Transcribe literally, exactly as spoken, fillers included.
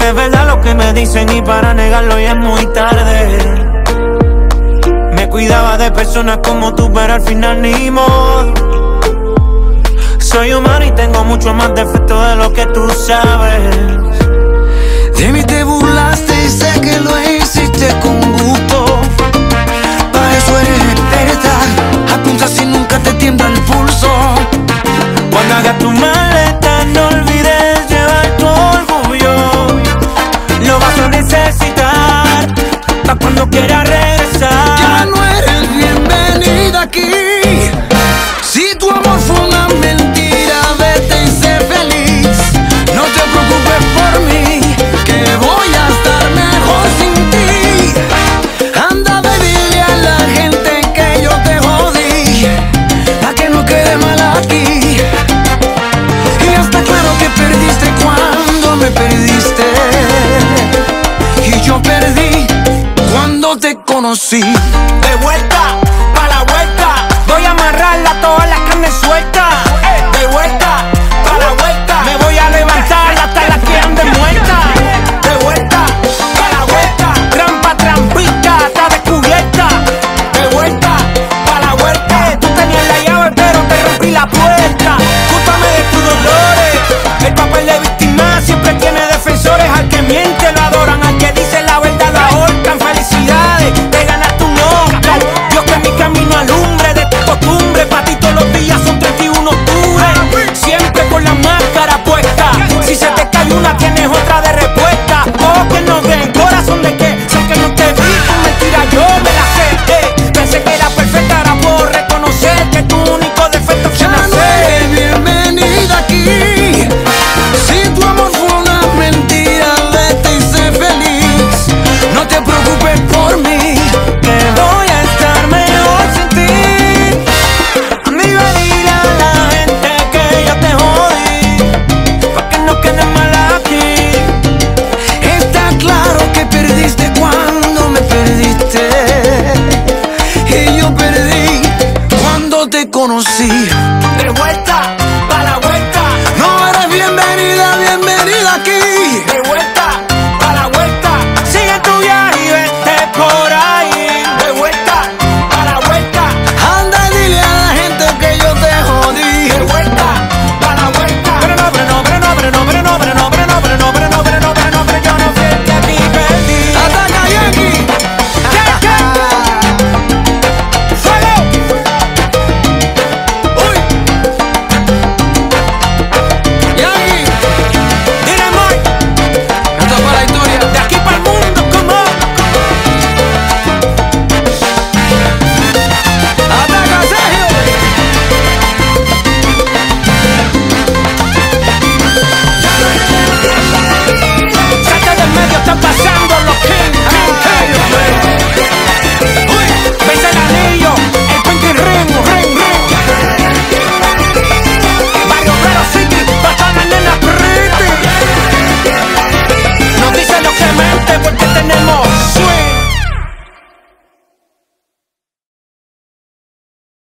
que es verdad lo que me dicen y para negarlo ya es muy tarde. Me cuidaba de personas como tú, pero al final ni modo. Soy humano y tengo mucho más defectos de lo que tú sabes. De mí te burlaste y sé que lo hiciste con gusto. Para eso eres experta, apunta si nunca te tiembla el pulso. Cuando hagas tu maleta no olvides llevar tu orgullo. Lo vas a necesitar pa' cuando quieras regresar. Ya no eres bienvenida aquí. Si tu amor fue una mentira, vete y sé feliz. No te preocupes por mí, que voy a estar mejor sin ti. Anda, baby, dile a la gente que yo te jodí, pa' que no quede mal aquí. Y ya está claro que perdiste cuando me perdiste, y yo perdí cuando te conocí. De vuelta, pa' la vuelta, voy a amarrarla todas las carnes sueltas. De vuelta, pa' la vuelta, me voy a levantar hasta las que anden muertas. De vuelta, pa' la vuelta, trampa, trampita, está descubierta. De vuelta, pa' la vuelta, tú tenías la llave pero te rompí la puerta. Cústame de tus dolores, el papel de víctima siempre tiene defensores. Al que miente lo adoran, al que dice la verdad lo ahorcan. Felicidades, te ganaste un Oscar. Dios que mi camino alumbre de tu costumbre. Pa' ti todos los días son treinta y uno de octubre. Siempre con la máscara puesta. Si se te cae una tienes otra de respuesta. Ojos que no ven, corazón de que sé que no te vi, tu mentira yo me la sé. eh. Pensé que era perfecta, ahora puedo reconocer que tu único defecto fue Ya no nacer. eres bienvenida aquí. Si tu amor fue una mentira, vete y sé feliz. No te preocupes por mí, Que voy a estar mejor sin ti. Amiga, dile a la gente que yo te jodí, pa' que no quede mal aquí. está claro que perdiste cuando me perdiste, y yo perdí cuando te conocí.